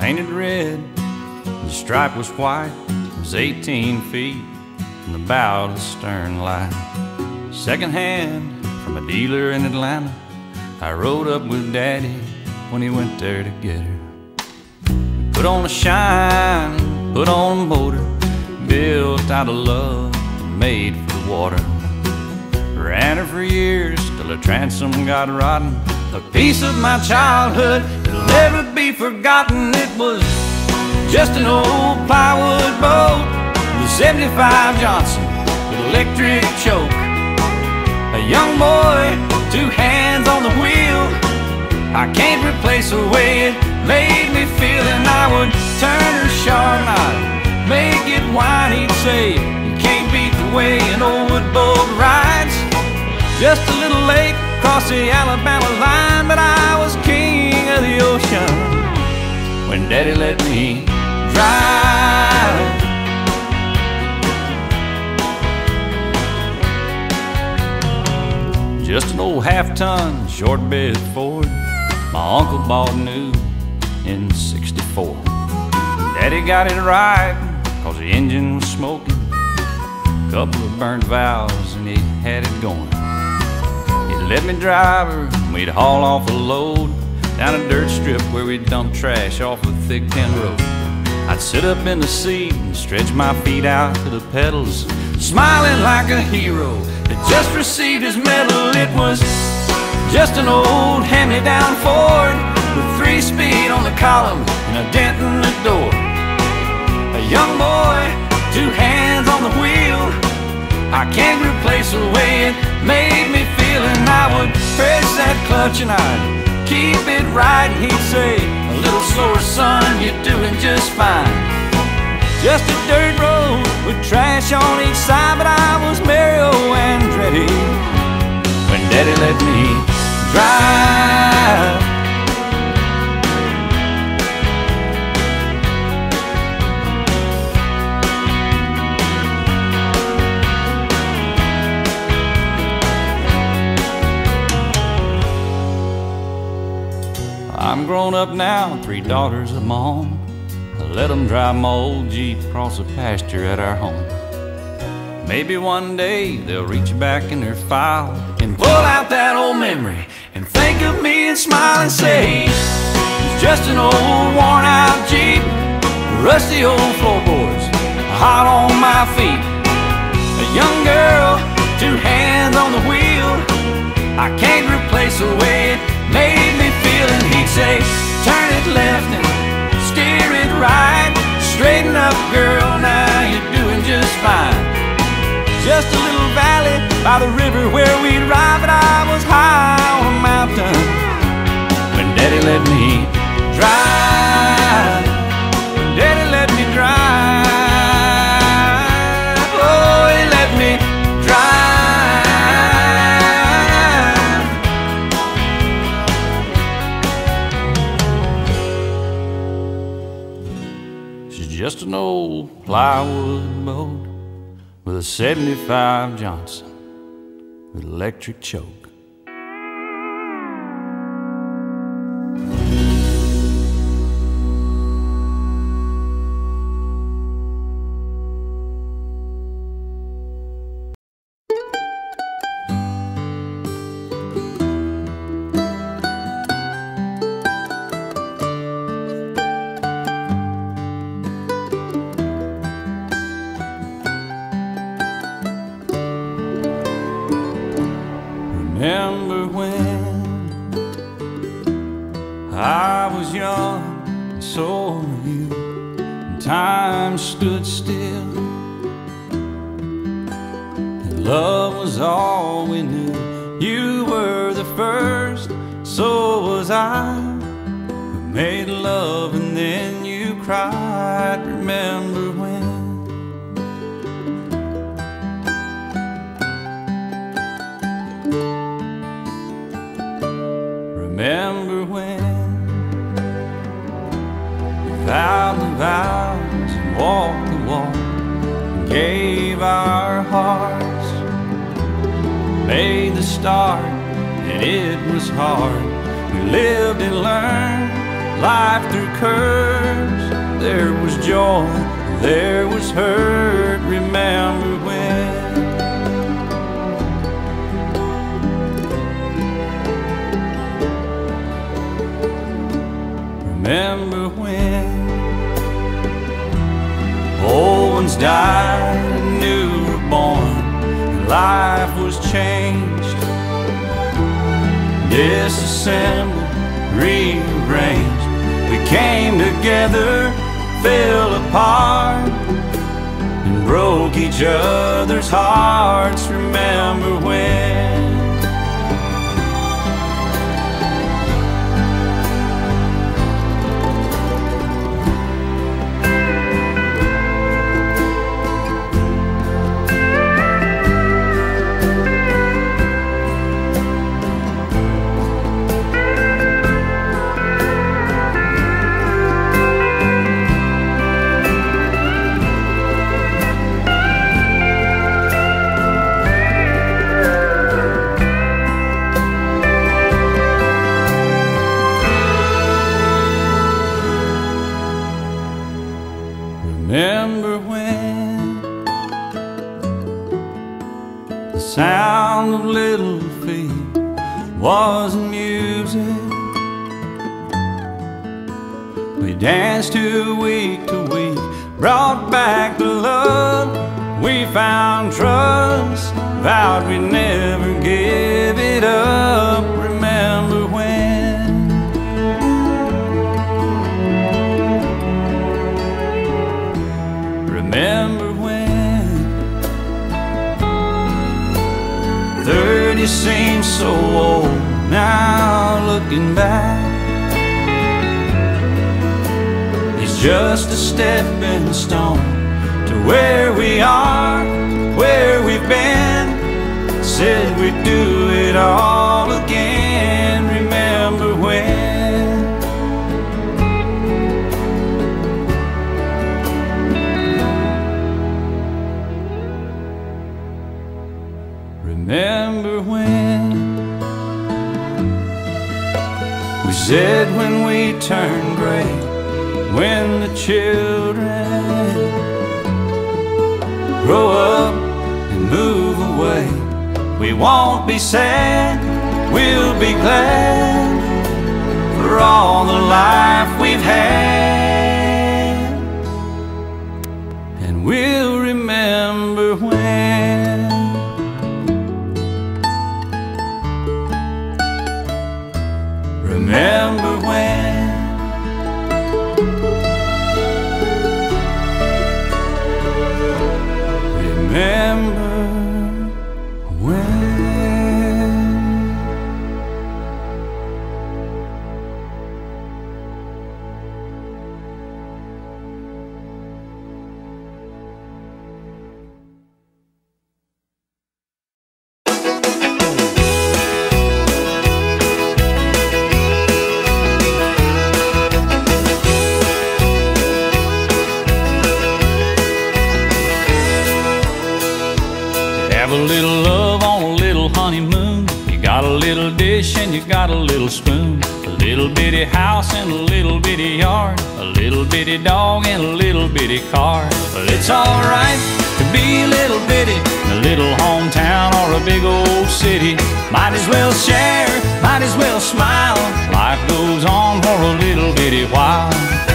painted red, the stripe was white. It was 18 feet from the bow to the stern line. Second hand from a dealer in Atlanta, I rode up with Daddy when he went there to get her. We put on a shine, put on a motor, built out of love and made for the water. Ran her for years till her transom got rotten. A piece of my childhood that'll never be forgotten. It was just an old plywood boat with a 75 Johnson with electric choke. A young boy, 2 hands on the wheel. I can't replace the way it made me feel. And I would turn her sharp and I'd make it whine. He'd say, you can't beat the way an old wood boat rides. Just a little late across the Alabama line, but I was king of the ocean when Daddy let me drive. Just an old half-ton short bed Ford my uncle bought new in '64. Daddy got it right cause the engine was smoking, couple of burnt valves and he had it going. He'd let me drive her and we'd haul off a load down a dirt strip where we'd dump trash off a thick tin road. I'd sit up in the seat and stretch my feet out to the pedals, smiling like a hero that just received his medal. It was just an old hand-me-down Ford with 3-speed on the column and a dent in the door. A young boy, 2 hands on the wheel. I can't replace the way it made me feel. And I would press that clutch and I'd keep it right. And he'd say, a little slower, son, you're doing just fine. Just a dirt road with trash on each side, but I was Mario Andretti when Daddy let me drive. I'm grown up now, 3 daughters of my own. I let them drive my old Jeep across the pasture at our home. Maybe one day they'll reach back in their file and pull out that old memory and think of me and smile and say, it's just an old worn out Jeep, rusty old floorboards, hot on my feet. A young girl, 2 hands on the wheel. I can't replace the way it made me feel. And he'd say, turn it left and steer it right. Straighten up, girl, now you're doing just fine. Just a little valley by the river where we'd ride, but I was high on a mountain when Daddy let me drive. When Daddy let me drive. Oh, he let me drive. Just an old plywood boat with a 75 Johnson with electric choke. Remember when I was young and so were you, and time stood still, and love was all we knew. You were the first, so was I. We made love and then you cried. Remember when? Remember when we vowed the vows and walked the walk and gave our hearts, made the start and it was hard. We lived and learned life through curves. There was joy, there was hurt. Remember when? Remember when old ones died and new were born, and life was changed, disassembled, rearranged. We came together, fell apart, and broke each other's hearts. Remember when? Remember when the sound of little feet wasn't music? We danced to week, brought back the love. We found trust, vowed we'd never give it up. Remember when? Remember when 30 seems so old now, looking back. It's just a stepping stone to where we are, where we've been. Said we'd do it all again. Remember when? Remember when we said when we turn gray, when the children grow up and move away, we won't be sad, we'll be glad for all the life we've had. And we'll remember when. Remember when? Remember when? Have a little love on a little honeymoon. You got a little dish and you got a little spoon, a little bitty house and a little bitty yard, a little bitty dog and a little bitty car. But it's alright to be a little bitty in a little hometown or a big old city. Might as well share, might as well smile. Life goes on for a little bitty while.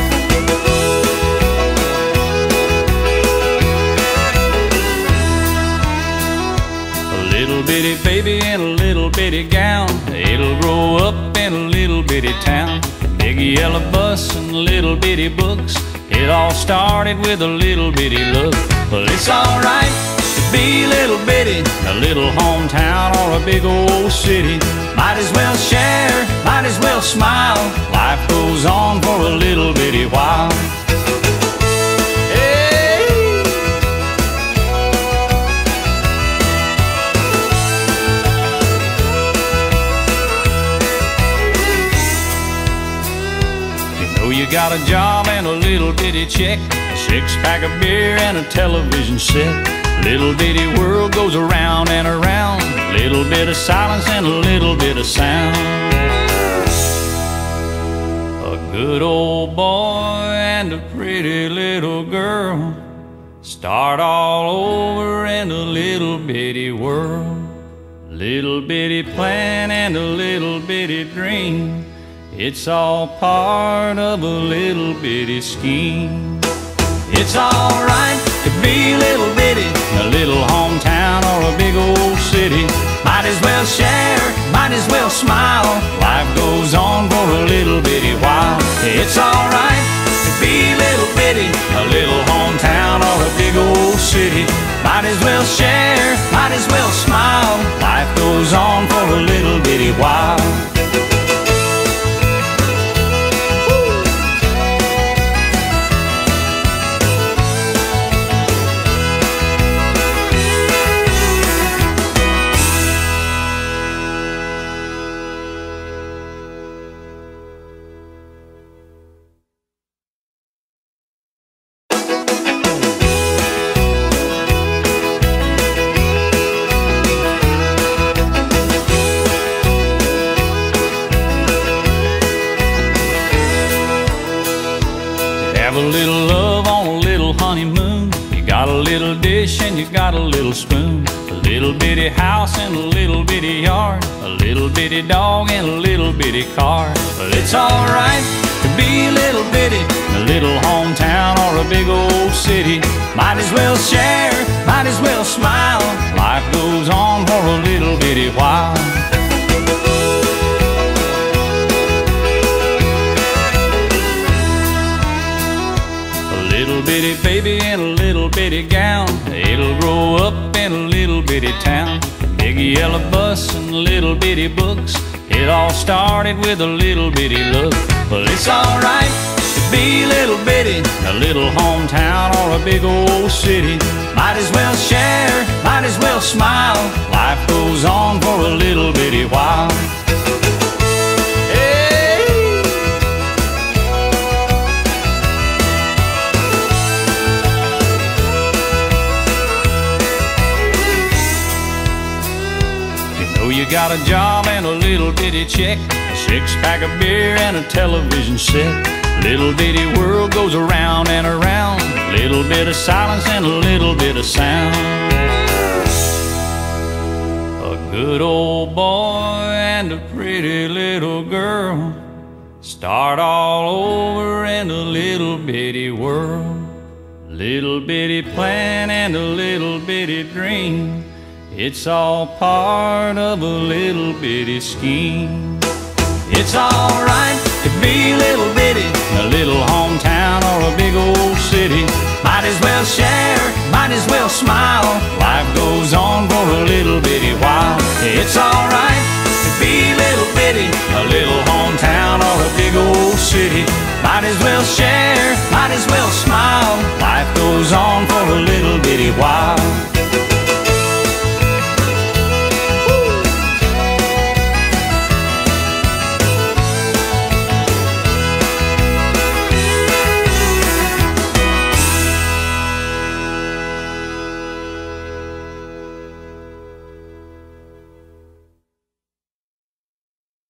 Little bitty baby in a little bitty gown, it'll grow up in a little bitty town. Big yellow bus and little bitty books, it all started with a little bitty look. Well, it's alright to be a little bitty in a little hometown or a big old city. Might as well share, might as well smile. Life goes on for a little bitty while. You got a job and a little bitty check, a six-pack of beer and a television set. Little bitty world goes around and around, a little bit of silence and a little bit of sound. A good old boy and a pretty little girl start all over in a little bitty world. Little bitty plan and a little bitty dream. It's all part of a little bitty scheme. It's alright to be little bitty in a little hometown or a big old city. Might as well share, might as well smile. Life goes on for a little bitty while. It's alright to be little bitty in a little hometown or a big old city. Might as well share, might as well smile. Life goes on for a little bitty while. Have a little love on a little honeymoon. You got a little dish and you got a little spoon. A little bitty house and a little bitty yard. A little bitty dog and a little bitty car. But it's alright to be little bitty in a little hometown or a big old city. Might as well share, might as well smile. Life goes on for a little bitty while. Little bitty baby in a little bitty gown. It'll grow up in a little bitty town. Big yellow bus and little bitty books. It all started with a little bitty look. Well, it's alright to be little bitty in a little hometown or a big old city. Might as well share, might as well smile. Life goes on for a little bitty while. You got a job and a little bitty check, a six-pack of beer and a television set. Little bitty world goes around and around. Little bit of silence and a little bit of sound. A good old boy and a pretty little girl start all over in a little bitty world. Little bitty plan and a little bitty dream. It's all part of a little bitty scheme. It's alright to be little bitty in a little hometown or a big old city. Might as well share, might as well smile. Life goes on for a little bitty while. It's alright to be little bitty in a little hometown or a big old city. Might as well share,